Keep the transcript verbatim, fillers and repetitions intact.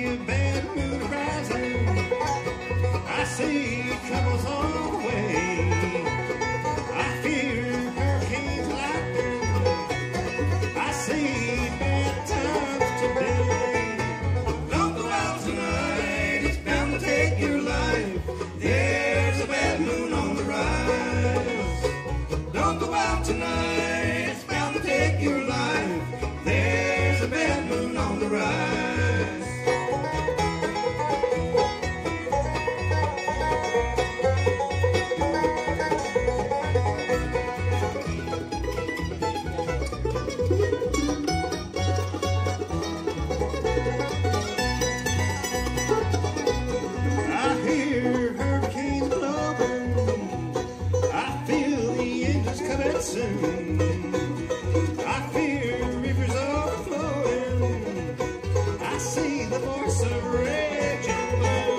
a bad moon rising. I see troubles on the way. I fear hurricanes lightning. I see bad times today. Don't go out tonight, it's bound to take your life. There's a bad moon on the rise. Don't go out tonight, it's bound to take your life. There's a bad moon on the rise. I hear hurricanes blowing. I feel the engines coming soon. I fear rivers overflowing. I see the voice of raging blood.